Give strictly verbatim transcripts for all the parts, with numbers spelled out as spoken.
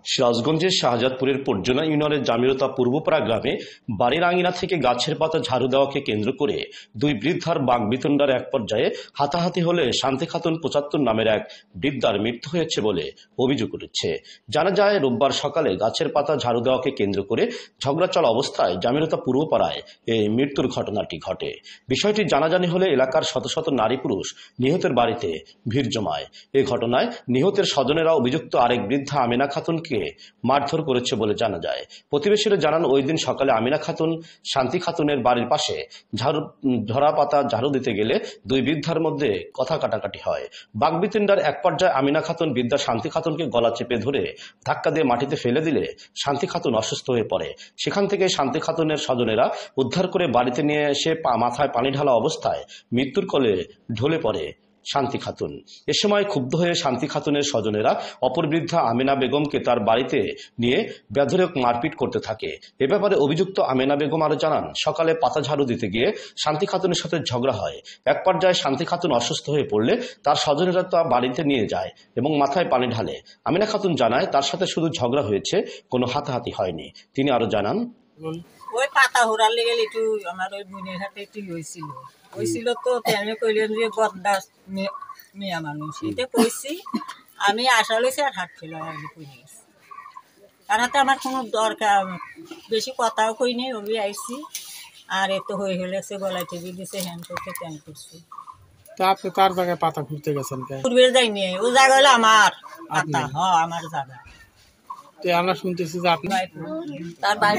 সিরাজগঞ্জের শাহজাদপুরের পর্যনা ইউনিয়নের জামিরতা পূর্বপাড়া গ্রামে বাড়ির আঙিনা থেকে গাছের পাতা ঝাড়ু দেওয়াকে কেন্দ্র করে দুই বৃদ্ধার বাকবিতণ্ডার এক পর্যায়ে হাতাহাতি হলে শান্তি খাতুন পঁচাত্তর নামের এক বৃদ্ধার মৃত্যু হয়েছে বলে অভিযোগ উঠেছে। জানা যায়, রোববার সকালে গাছের পাতা ঝাড়ু দেওয়াকে কেন্দ্র করে ঝগড়া চলা অবস্থায় জামিরতা পূর্বপাড়ায় এই মৃত্যুর ঘটনাটি ঘটে। বিষয়টি জানাজানি হলে এলাকার শত শত নারী পুরুষ নিহতের বাড়িতে ভিড় জমায়। এ ঘটনায় নিহতের স্বজনেরা অভিযুক্ত আরেক বৃদ্ধা আমিনা খাতুনকে মারধর করেছে বলে জানা যায়। প্রতিবেশীরা জানান, ওই দিন সকালে আমিনা খাতুন শান্তি খাতুনের বাড়ির পাশে ঝাড়ু ধরা পাতা ঝাড়ু দিতে গেলে দুই বৃদ্ধার মধ্যে কথা কাটাকাটি হয়। বাকবিতণ্ডার এক পর্যায়ে আমিনা খাতুন বৃদ্ধা শান্তি খাতুনকে গলা চেপে ধরে ধাক্কা দিয়ে মাটিতে ফেলে দিলে শান্তি খাতুন অসুস্থ হয়ে পড়ে। সেখান থেকে শান্তি খাতুনের স্বজনেরা উদ্ধার করে বাড়িতে নিয়ে এসে মাথায় পানি ঢালা অবস্থায় মৃত্যুর কোলে ঢলে পড়ে শান্তি খাতুন। এ সময় ক্ষুব্ধ হয়ে শান্তি খাতুনের স্বজনেরা অপর বৃদ্ধা আমিনা বেগমকে তার বাড়িতে নিয়ে বেধড়ক মারপিট করতে থাকে। এ ব্যাপারে অভিযুক্ত আমিনা বেগম আরো জানান, সকালে পাতা ঝাড়ু দিতে গিয়ে শান্তি খাতুনের সাথে ঝগড়া হয়। এক পর্যায়ে শান্তি খাতুন অসুস্থ হয়ে পড়লে তার স্বজনেরা তা বাড়িতে নিয়ে যায় এবং মাথায় পানি ঢালে। আমিনা খাতুন জানায়, তার সাথে শুধু ঝগড়া হয়েছে, কোনো হাতাহাতি হয়নি। তিনি আরো জানান, ওই পাতা হোরার লেগে একটু আমার ওই বোনের হাতে একটু হয়েছিল হয়েছিল তো আমি কইলেন যে বদদাস মেয়া মানুষ এটা কইছি আমি আশা লইছি আর হাট ফেলা কই গেছি। তার হাতে আমার কোনো দরকার বেশি কথাও কই নেই, ওই আইসি আর এত হয়ে গেলেছে গলায় টেবিল দিছে হ্যান্ড করতে প্যান করছি। তো আপনি কার জায়গায় পাতা ঘুরতে গেছেন? পূর্বে যাইনি, ও জায়গা হলো আমার পাতা। হ্যাঁ, আমার জায়গা। আমরা শুনতেছি যে আপনি তার ভাই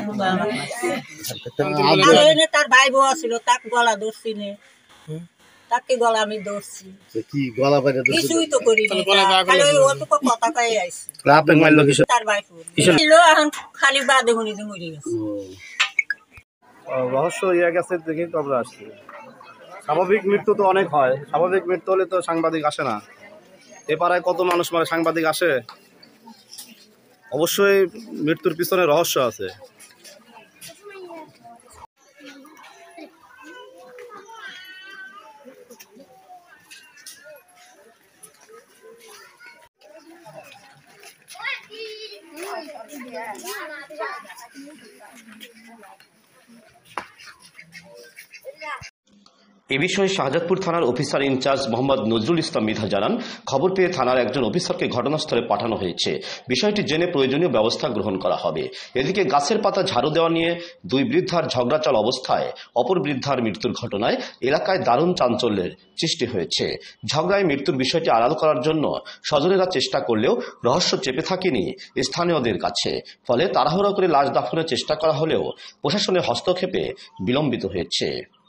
তার ভাই বউ ছিল, তাকে গলা ধরছি নে, তাকে গলা আমি ধরছি, কিছুই তো করি কথা কয়ে আইসি। তার ভাই ছিল এখন খালি বাদে গুনি যে মরে গেছে। রহস্য ইয়ে গেছে দেখি খবর আসছে। স্বাভাবিক মৃত্যু তো অনেক হয়, স্বাভাবিক মৃত্যু হলে তো সাংবাদিক আসে না। এ পাড়ায় কত মানুষ মানে সাংবাদিক আসে? অবশ্যই মৃত্যুর পিছনে রহস্য আছে। এ বিষয়ে শাহজাদপুর থানার অফিসার ইনচার্জ মোহাম্মদ নজরুল ইসলাম মৃধা জানান, খবর পেয়ে থানার একজন অফিসারকে ঘটনাস্থলে পাঠানো হয়েছে। বিষয়টি জেনে প্রয়োজনীয় ব্যবস্থা গ্রহণ করা হবে। এদিকে গাছের পাতা ঝাড়ু দেওয়া নিয়ে দুই বৃদ্ধার ঝগড়াচল অবস্থায় অপর বৃদ্ধার মৃত্যুর ঘটনায় এলাকায় দারুণ চাঞ্চল্যের সৃষ্টি হয়েছে। ঝগড়ায় মৃত্যুর বিষয়টি আড়াল করার জন্য স্বজনেরা চেষ্টা করলেও রহস্য চেপে থাকেনি স্থানীয়দের কাছে। ফলে তাড়াহুড়ো করে লাশ দাফনের চেষ্টা করা হলেও প্রশাসনের হস্তক্ষেপে বিলম্বিত হয়েছে।